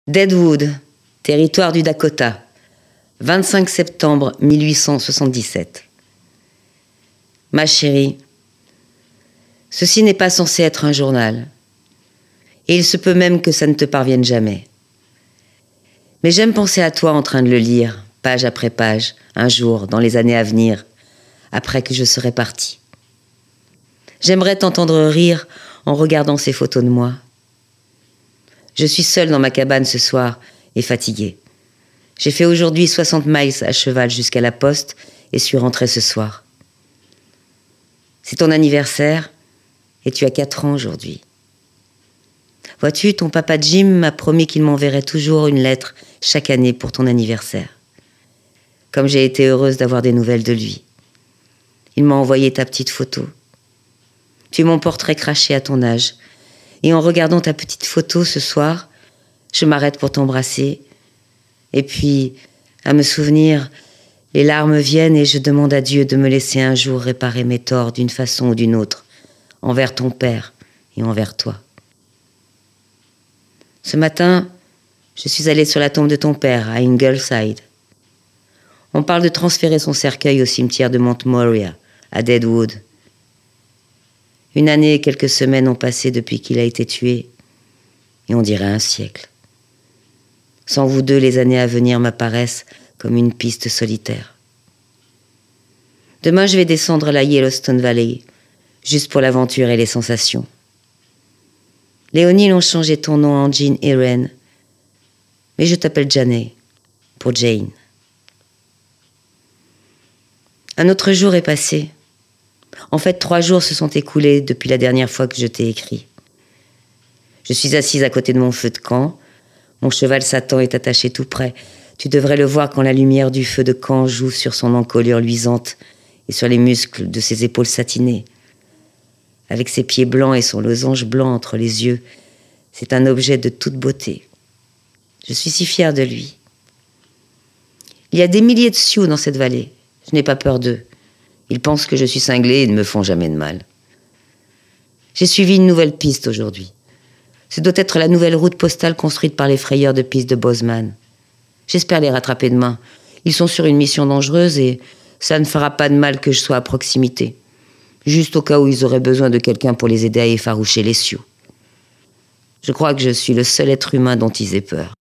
Deadwood, territoire du Dakota, 25 septembre 1877. Ma chérie, ceci n'est pas censé être un journal, et il se peut même que ça ne te parvienne jamais. Mais j'aime penser à toi en train de le lire, page après page, un jour, dans les années à venir, après que je serai partie. J'aimerais t'entendre rire en regardant ces photos de moi. Je suis seule dans ma cabane ce soir et fatiguée. J'ai fait aujourd'hui 60 miles à cheval jusqu'à la poste et suis rentrée ce soir. C'est ton anniversaire et tu as 4 ans aujourd'hui. Vois-tu, ton papa Jim m'a promis qu'il m'enverrait toujours une lettre chaque année pour ton anniversaire. Comme j'ai été heureuse d'avoir des nouvelles de lui. Il m'a envoyé ta petite photo. Tu es mon portrait craché à ton âge. Et en regardant ta petite photo ce soir, je m'arrête pour t'embrasser. Et puis, à me souvenir, les larmes viennent et je demande à Dieu de me laisser un jour réparer mes torts d'une façon ou d'une autre, envers ton père et envers toi. Ce matin, je suis allée sur la tombe de ton père, à Ingleside. On parle de transférer son cercueil au cimetière de Mount Moriah, à Deadwood. 1 année et quelques semaines ont passé depuis qu'il a été tué, et on dirait un siècle. Sans vous deux, les années à venir m'apparaissent comme une piste solitaire. Demain, je vais descendre la Yellowstone Valley, juste pour l'aventure et les sensations. Les O'Neill ont changé ton nom en Jean Irene, mais je t'appelle Janey, pour Jane. Un autre jour est passé. En fait, 3 jours se sont écoulés depuis la dernière fois que je t'ai écrit. Je suis assise à côté de mon feu de camp. Mon cheval Satan est attaché tout près. Tu devrais le voir quand la lumière du feu de camp joue sur son encolure luisante et sur les muscles de ses épaules satinées. Avec ses pieds blancs et son losange blanc entre les yeux, c'est un objet de toute beauté. Je suis si fière de lui. Il y a des milliers de Sioux dans cette vallée. Je n'ai pas peur d'eux. Ils pensent que je suis cinglée et ne me font jamais de mal. J'ai suivi une nouvelle piste aujourd'hui. Ce doit être la nouvelle route postale construite par les frayeurs de pistes de Bozeman. J'espère les rattraper demain. Ils sont sur une mission dangereuse et ça ne fera pas de mal que je sois à proximité. Juste au cas où ils auraient besoin de quelqu'un pour les aider à effaroucher les Sioux. Je crois que je suis le seul être humain dont ils aient peur.